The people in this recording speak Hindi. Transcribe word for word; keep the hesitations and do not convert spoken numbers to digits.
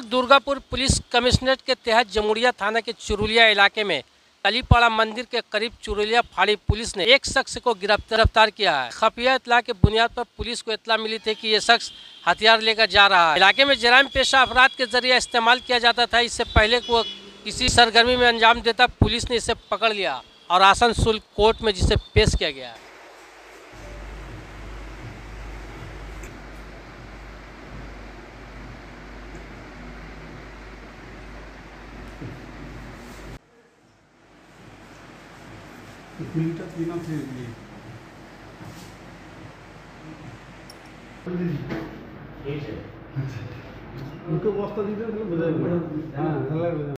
दुर्गापुर पुलिस कमिश्नरेट के तहत जमुरिया थाना के चुरुलिया इलाके में कलीपाड़ा मंदिर के करीब चुरुलिया फाड़ी पुलिस ने एक शख्स को गिरफ्तार किया है। खुफिया इत्तला के बुनियाद पर पुलिस को इत्तला मिली थी कि ये शख्स हथियार लेकर जा रहा है। इलाके में जराइम पेशा अपराध के जरिए इस्तेमाल किया जाता था। इससे पहले वो किसी सरगर्मी में अंजाम देता, पुलिस ने इसे पकड़ लिया और आसनसोल कोर्ट में जिसे पेश किया गया है। কুড়িটা তিন আছে উনকে বস্তা দিতে তাহলে বোঝা যাবে। হ্যাঁ তাহলে